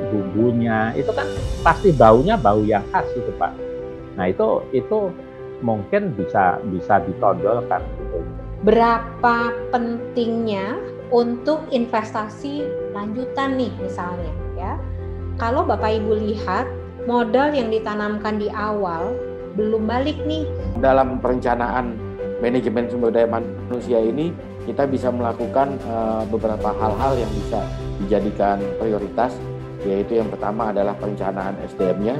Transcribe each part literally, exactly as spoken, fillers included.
bumbunya, itu kan pasti baunya bau yang khas itu Pak. Nah itu itu mungkin bisa bisa ditonjolkan gitu. Berapa pentingnya untuk investasi lanjutan nih misalnya ya. Kalau Bapak Ibu lihat modal yang ditanamkan di awal belum balik nih. Dalam perencanaan manajemen sumber daya manusia ini kita bisa melakukan uh, beberapa hal-hal yang bisa dijadikan prioritas, yaitu yang pertama adalah perencanaan S D M-nya.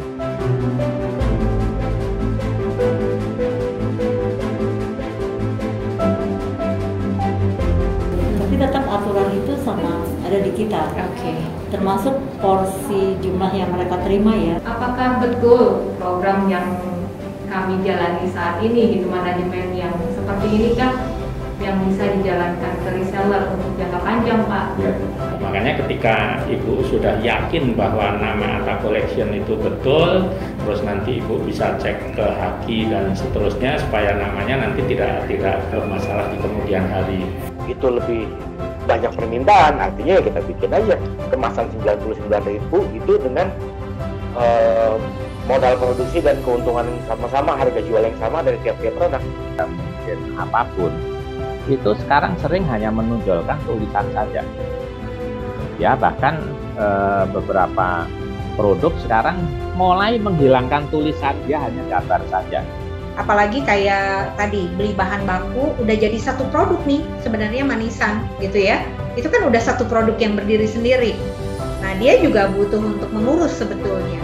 Tapi tetap aturan itu sama ada di kita. Oke. Okay. Termasuk porsi jumlah yang mereka terima ya. Apakah betul program yang kami jalani saat ini gitu, manajemen yang seperti ini kan yang bisa dijalankan ke reseller untuk jangka panjang Pak? Ya. Makanya ketika Ibu sudah yakin bahwa nama Atta Collection itu betul, terus nanti Ibu bisa cek ke Haki dan seterusnya supaya namanya nanti tidak tidak bermasalah di kemudian hari. Itu lebih banyak permintaan, artinya ya kita bikin aja kemasan sembilan puluh sembilan ribu itu dengan uh, modal produksi dan keuntungan sama-sama, harga jual yang sama dari tiap-tiap produk. Mungkin apapun itu sekarang sering hanya menonjolkan tulisan saja ya, bahkan e, beberapa produk sekarang mulai menghilangkan tulisan, dia hanya gambar saja. Apalagi kayak tadi beli bahan baku udah jadi satu produk nih sebenarnya manisan gitu ya, itu kan udah satu produk yang berdiri sendiri. Nah dia juga butuh untuk mengurus sebetulnya.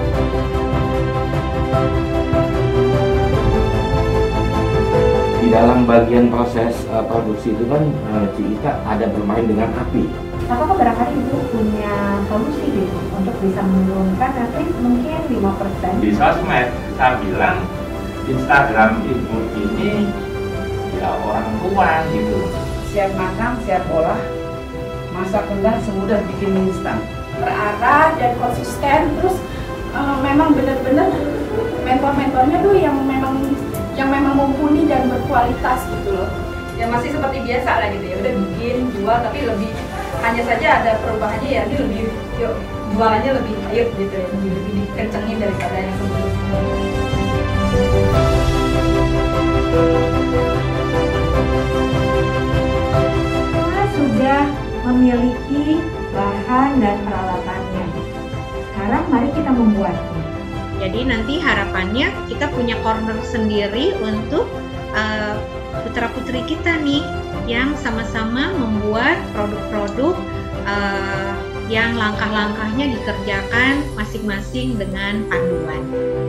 Di dalam bagian proses uh, produksi itu kan uh, kita ada bermain dengan api. Apakah barangkali Ibu punya solusi gitu untuk bisa menurunkan nanti mungkin lima persen? Di sosmed saya bilang Instagram Ibu ini ya orang tua gitu. Siap makan, siap olah, masak enggak semudah bikin instan. Terarah dan konsisten, terus uh, memang benar-benar mentor-mentornya tuh yang memang yang memang mumpuni dan berkualitas gitu loh. Ya masih seperti biasa lah gitu ya, udah bikin, jual, tapi lebih hanya saja ada perubahannya ya, ini lebih yuk jualannya lebih ayo gitu ya, lebih lebih dikencengin daripada yang sebelumnya. Kita sudah memiliki bahan dan peralatannya. Sekarang mari kita membuatnya. Jadi nanti harapannya kita punya corner sendiri untuk uh, putra-putri kita nih yang sama-sama membuat produk-produk uh, yang langkah-langkahnya dikerjakan masing-masing dengan panduan.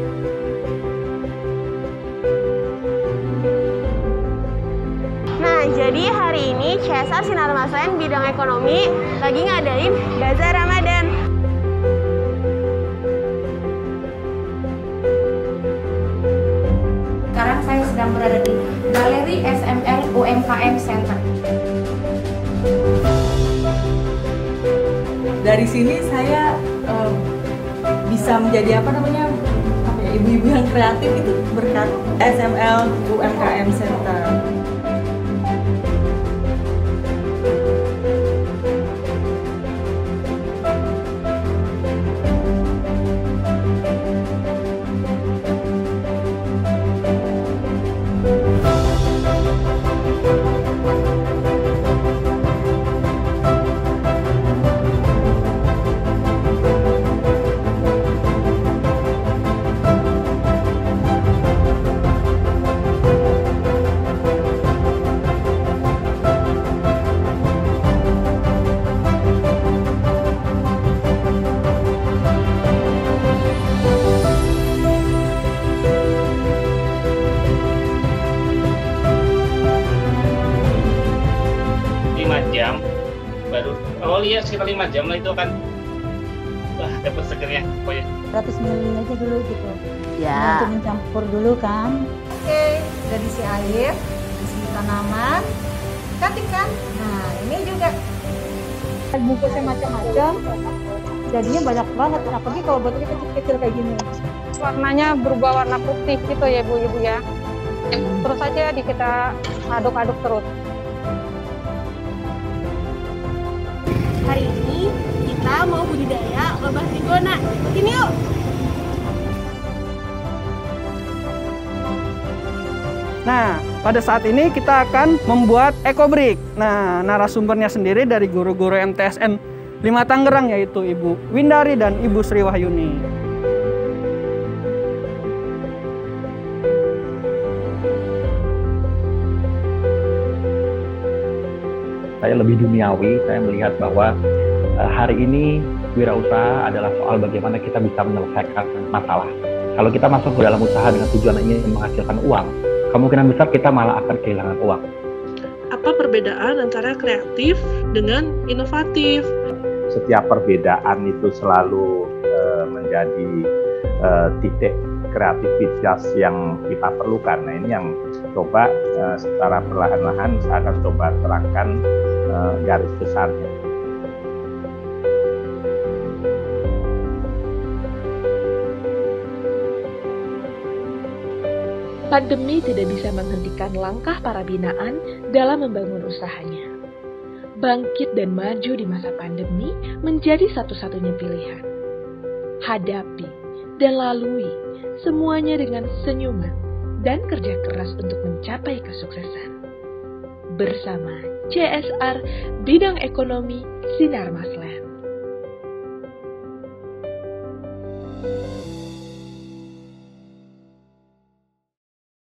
Nah, jadi hari ini C S R Sinar Maslen bidang ekonomi lagi ngadain Bazar Ramadan. Sekarang saya sedang berada di Galeri S M L U M K M Center. Dari sini saya um, bisa menjadi apa namanya apa ya, ibu-ibu yang kreatif itu berkat S M L U M K M Center. lima jam baru kalau lihat sekitar lima jam lah itu kan wah dapat segernya pokoknya seratus mili aja dulu gitu Ya. untuk mencampur dulu kan. Oke, udah diisi air, isi tanaman, cantik kan? Nah, ini juga Bungkusnya macam-macam, jadinya banyak banget, apalagi kalau botolnya kecil-kecil kayak gini. Warnanya berubah warna putih gitu ya Bu Ibu ya. Terus aja di kita aduk-aduk terus. Hari ini kita mau budidaya lebah Nah, pada saat ini kita akan membuat EcoBrick. Nah, narasumbernya sendiri dari guru-guru M T S N lima Tangerang, yaitu Ibu Windari dan Ibu Sri Wahyuni. Saya lebih duniawi, saya melihat bahwa uh, hari ini wirausaha adalah soal bagaimana kita bisa menyelesaikan masalah. Kalau kita masuk ke dalam usaha dengan tujuan ingin menghasilkan uang, kemungkinan besar kita malah akan kehilangan uang. Apa perbedaan antara kreatif dengan inovatif? Setiap perbedaan itu selalu uh, menjadi uh, titik kreativitas yang kita perlukan. Nah, ini yang coba uh, secara perlahan-lahan saya akan coba terangkan uh, garis besarnya. Pandemi tidak bisa menghentikan langkah para binaan dalam membangun usahanya. Bangkit dan maju di masa pandemi menjadi satu-satunya pilihan. Hadapi dan lalui semuanya dengan senyuman dan kerja keras untuk mencapai kesuksesan. Bersama C S R Bidang Ekonomi Sinar Maslen.